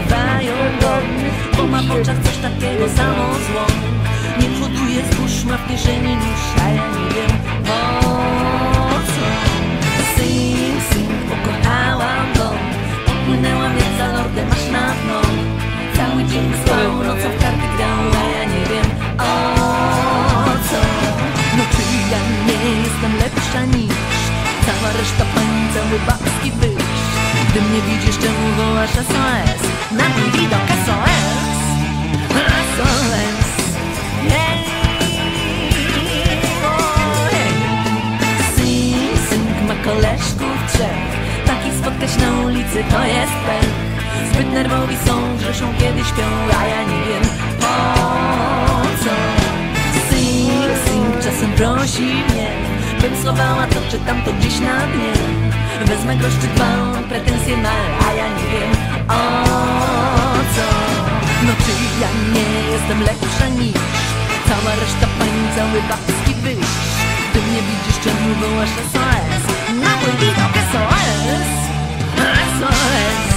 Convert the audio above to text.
nazywają go, bo ma w oczach coś takiego samo zło. Nie hoduje zbóż, ma w kieszeni nóż, a ja nie wiem po co. Sing, sing, pokochałam go, popłynęłam jak za lordem aż na dno. Cały dzień spał, nocą w karty grał, a ja nie wiem o co. No czy ja nie jestem lepsza niż cała reszta pań, cały babski byś? Gdy mnie widzisz, czemu wołasz SOS? Na mój widok SOS, SOS. Hej, o hej. Sing, sing ma koleżków trzech, takich spotkać na ulicy to jest pech. Zbyt nerwowi są, grzeszą kiedy śpią, a ja nie wiem po co. Sing, sing czasem prosi mnie, bym schowała to czy tamto gdzieś na dnie. Wezmę grosz czy dwa, pretensje ma, a ja nie wiem o co. No czy ja nie jestem lepsza niż cała reszta pań, cały babski byś? Gdy mnie widzisz, czemu wołasz SOS? Na mój widok SOS, SOS.